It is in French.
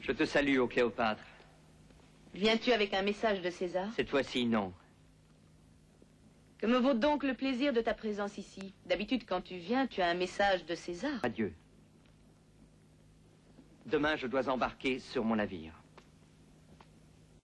Je te salue, ô Cléopâtre. Viens-tu avec un message de César? Cette fois-ci, non. Que me vaut donc le plaisir de ta présence ici? D'habitude, quand tu viens, tu as un message de César. Adieu. Demain, je dois embarquer sur mon navire.